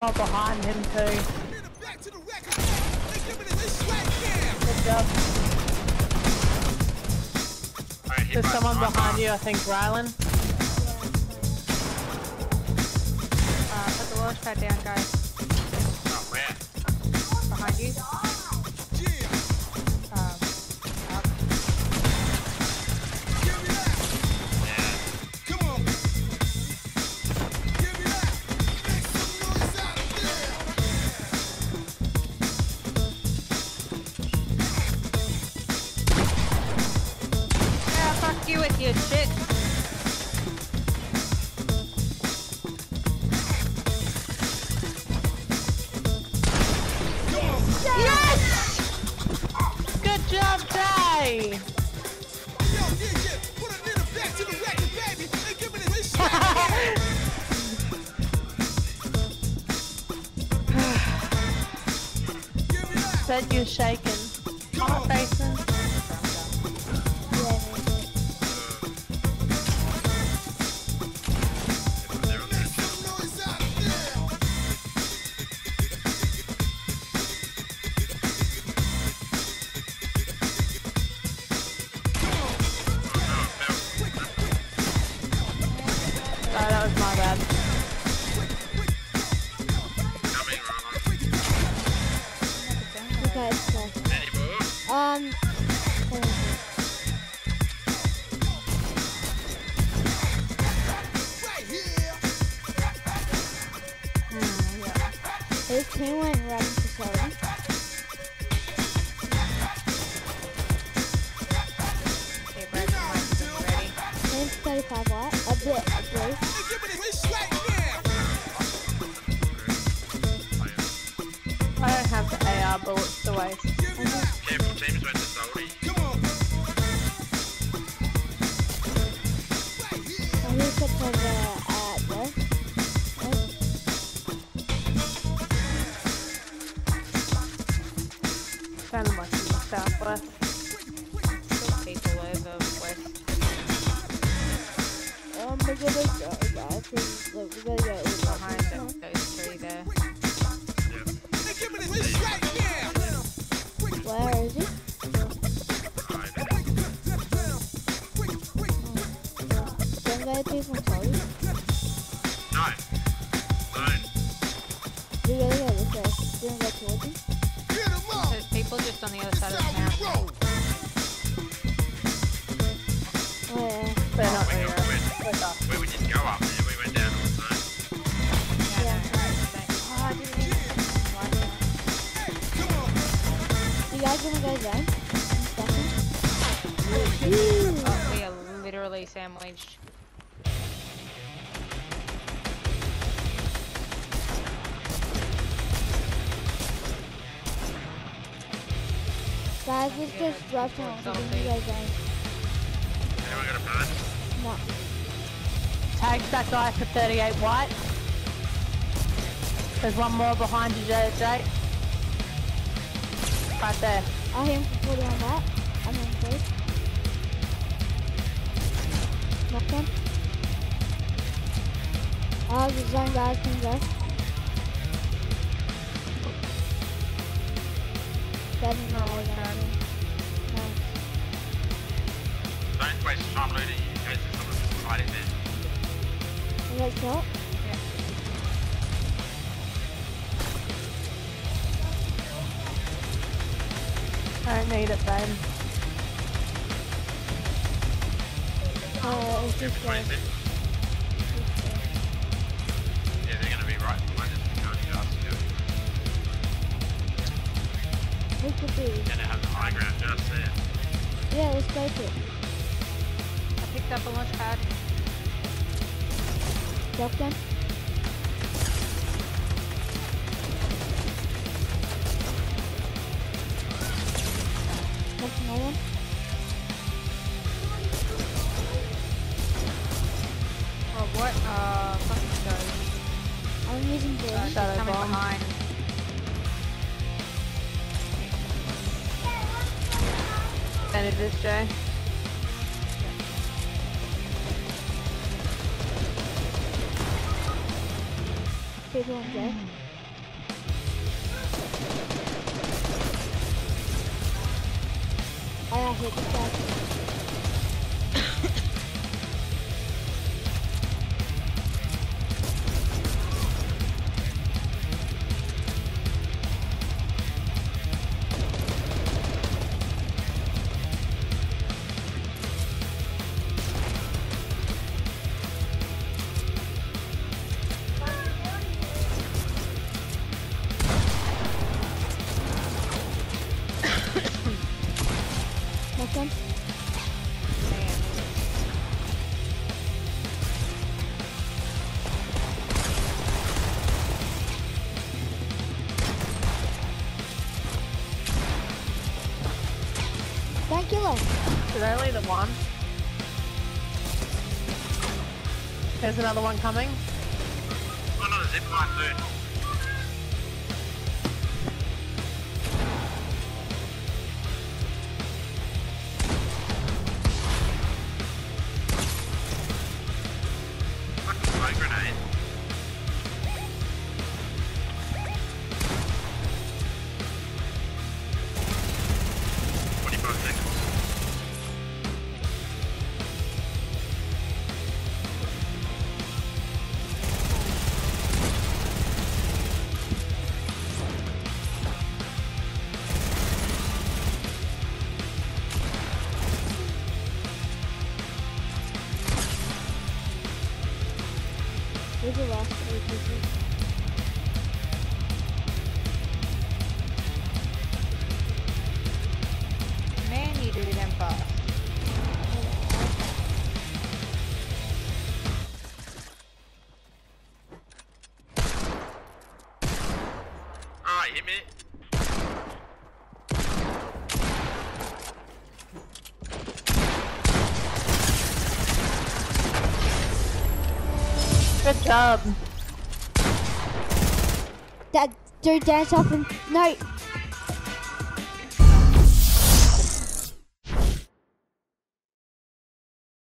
Oh, behind him too. Good job. There's someone behind you, I think, Rylan. Put the launch pad down, guys. Oh, where? Behind you. Up. Yeah, fuck you with your shit. Yes! Good job, Jay! Bet you're shaking. Hot facing. Oh, that was my bad. Okay, it's close. His team went right into facility. Okay, Brad, ready? Team's 35 white. A blue. I don't have the AR bullets to waste. Careful, teams went to Salty. And he took over there. Found them like in the southwest. Still people over west. We gotta go, guys. We gotta go. Behind them, those three there. Where is he? Some guy people from Saudi. No. Zone. We gotta go this way. We gotta go towards him. There's people just on the other side of the mountain. Oh yeah. They're not We there. went, where we didn't go up there, we went down on the zone. Yeah. Oh, I didn't even like You guys wanna go down? Oh, we are literally sandwiched. Guys, let's just drop down. So we can go down. Anyone got a punch? No. Tag that guy for 38 white. There's one more behind you, Jay. Right there. I hit him for 40 on that. I'm in first. Knocked him. Oh, the zone guys can go. Seven now. Don't waste time looting in case there's someone hiding there. Let's go. I don't need it, Ben. It's just What is it? Yeah, they're gonna be right behind us. We can't get us to it. we could do. Gonna have the high ground just there. Yeah, let's go to it. I picked up a launch pad. Dropped him. That's another one. Oh, what? Fucking go. I'm using this. Shadow Coming bomb. behind. Bandages, Jay. People on Jay. hit the statue. Next one. Thank you, Liz. Is there only the one? There's another one coming. Oh no, the zip line too. Fucking smoke grenade. Seconds. Where's the last 3 pieces? Man, you do them fast. Alright, hit me. Good job. That dude dance off and no.